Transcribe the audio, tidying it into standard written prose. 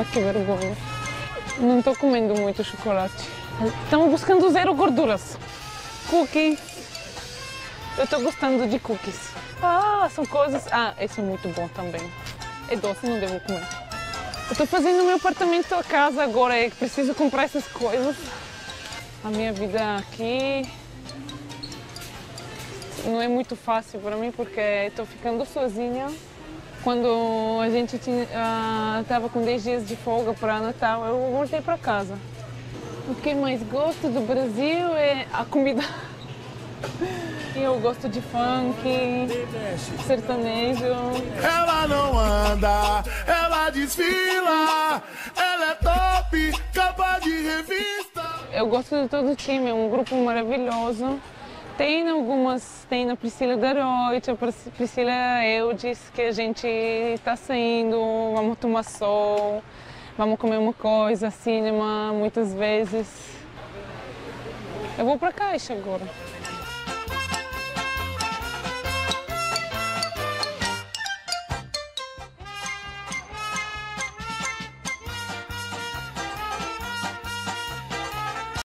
Nossa, que vergonha. Não estou comendo muito chocolate. Estamos buscando zero gorduras. Cookie. Eu estou gostando de cookies. Ah, são coisas... Ah, esse é muito bom também. É doce, não devo comer. Eu estou fazendo meu apartamento a casa agora, é que preciso comprar essas coisas. A minha vida aqui não é muito fácil para mim porque estou ficando sozinha. Quando a gente estava com 10 dias de folga para Natal, eu voltei para casa. O que mais gosto do Brasil é a comida. Eu gosto de funk, sertanejo. Ela não anda, ela desfila, ela é top, capa de revista. Eu gosto de todo o time, é um grupo maravilhoso. Tem a Priscila Daroit, a Priscila Eudes, que a gente está saindo, vamos tomar sol, vamos comer uma coisa, cinema, muitas vezes. Eu vou para a Caixa agora.